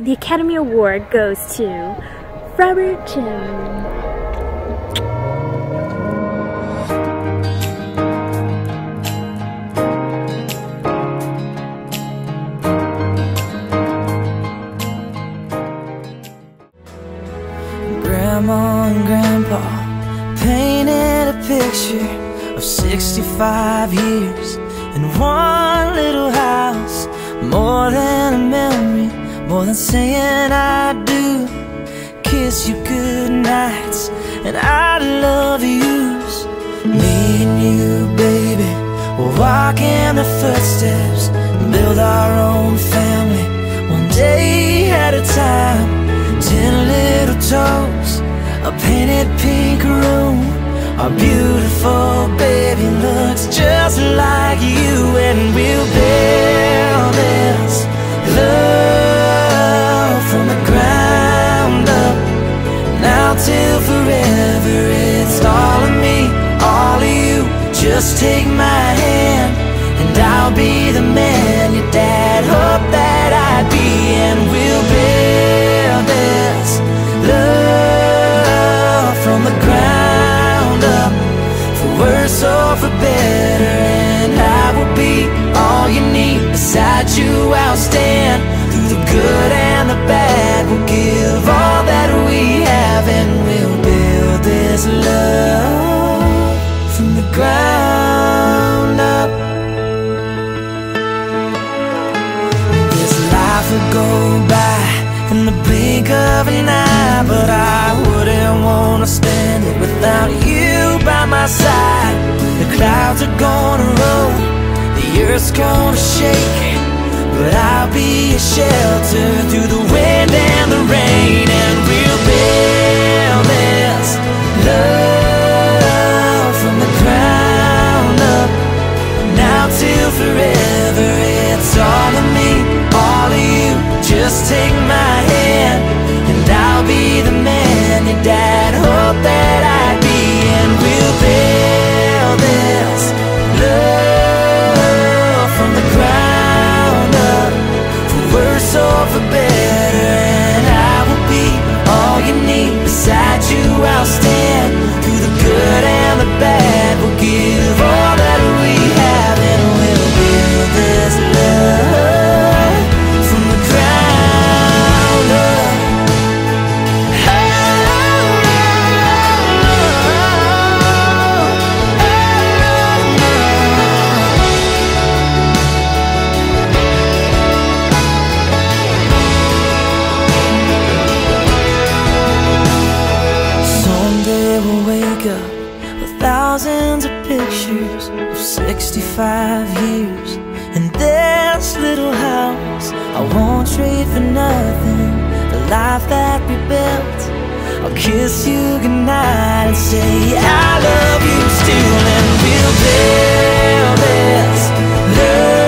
the Academy Award goes to Robert Jones. Grandma and Grandpa painted a picture of 65 years in one little house. More than a memory, more than saying I do. Kiss you good nights and I love yous. Me and you, baby, we'll walk in the footsteps, build our own family, one day at a time. 10 little toes, a painted pink room. Our beautiful baby looks just like you. And we'll build this love from the ground up. Now till forever, it's all of me, all of you. Just take my hand and I'll be the man your dad hoped that I'd be. And we'll build this love from the ground up, for worse or for better. And I will be all you need. Beside you I'll stand through the good and the bad. We'll give all that we have and we'll build this love from the ground up. This life will go by in the blink of an eye, but I wouldn't want to spend it without you by my side. The clouds are gonna roll, the earth's gonna shake, but I'll be a shelter through the wind and the rain. And we'll build this love from the ground up. Now till forever, it's all of me, all of you. Just take my hand and I'll be the man your dad hoped that I'd be. And we'll build this love from the ground up, for worse or for better. And I will be all you need. Beside you I'll stand through the good and the bad. We'll give all that we have and we'll build this love from the ground up. Someday we'll wake up with thousands of pictures of 65 years in this little house. I won't trade for nothing the life that we built. I'll kiss you goodnight and say I love you still. And we'll build this love